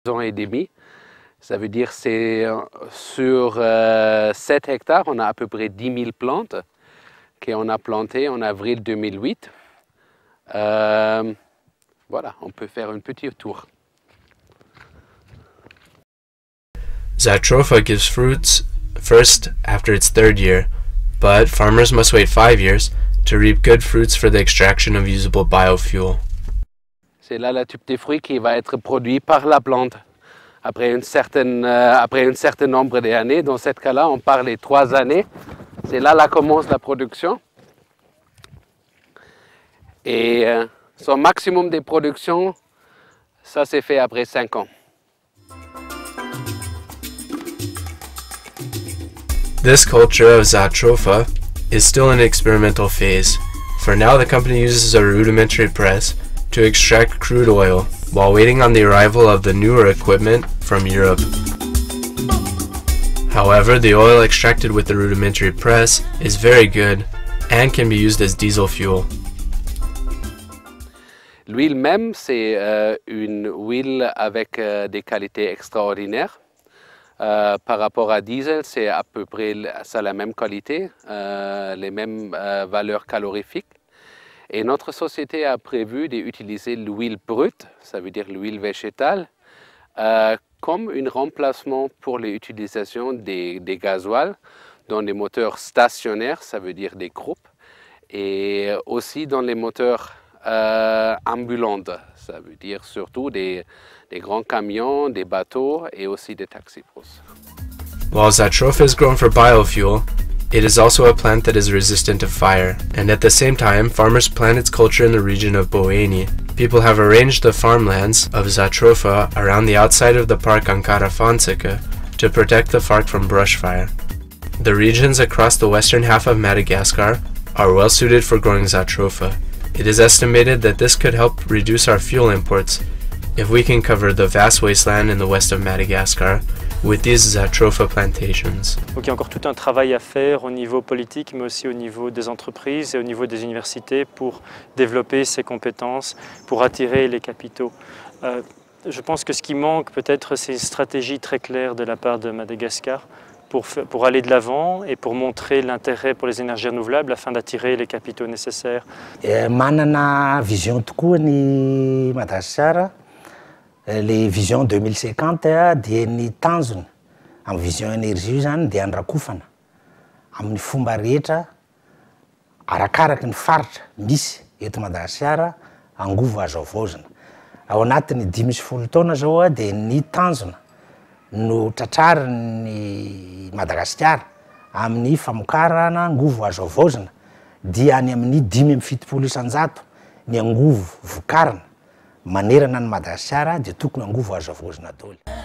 ans et demi. Ça veut dire c'est sur 7 hectares, on a à peu près 10 000 plantes qu'on a plantées en avril 2008. Voilà, on peut faire un petit tour. Zatropha gives fruits first after its third year, but farmers must wait 5 years to reap good fruits for the extraction of usable biofuel. C'est là le type de fruit qui va être produit par la plante après un certain nombre d'années. Dans ce cas-là, on parle de 3 années. C'est là que commence la production. Et son maximum de production, ça s'est fait après 5 ans. This culture of Zatropha is still in experimental phase. For now, the company uses a rudimentary press to extract crude oil while waiting on the arrival of the newer equipment from Europe. However, the oil extracted with the rudimentary press is very good and can be used as diesel fuel. L'huile même, c'est une huile avec des qualités extraordinaires. Par rapport à diesel, c'est à peu près la même qualité, les mêmes valeurs calorifiques. Et notre société a prévu d'utiliser l'huile brute, ça veut dire l'huile végétale, comme un remplacement pour l'utilisation des gasoils dans les moteurs stationnaires, ça veut dire des groupes, et aussi dans les moteurs ambulants, ça veut dire surtout des grands camions, des bateaux et aussi des taxis-bus. While Zatropha is grown for biofuel, it is also a plant that is resistant to fire, and at the same time, farmers plant its culture in the region of Boeni. People have arranged the farmlands of Zatropha around the outside of the park Ankara Fonseca to protect the park from brush fire. The regions across the western half of Madagascar are well suited for growing Zatropha. It is estimated that this could help reduce our fuel imports if we can cover the vast wasteland in the west of Madagascar with these Zatropha plantations. Donc il y a encore tout un travail à faire au niveau politique, mais aussi au niveau des entreprises et au niveau des universités pour développer ces compétences, pour attirer les capitaux. Je pense que ce qui manque peut-être, c'est une stratégie très claire de la part de Madagascar pour aller de l'avant et pour montrer l'intérêt pour les énergies renouvelables afin d'attirer les capitaux nécessaires. Manana vision tokoa ny Madagascar. Les vision 2050 dia ny tanjony amin'ny vision énergie io zany dia andrakofana amin'ny fomba rehetra arakaraky ny faritra misy eto Madagascar angovo azo avaozana. Ao anatin'ny 10 taona zao dia ny tanjona no tratrariny Madagascar amin'ny famokarana angovo azo avaozana dia any amin'ny 570 isan-jato ny angovo vokarana manerana ny Madagascar dia tokony angovo azo avaozana daholo.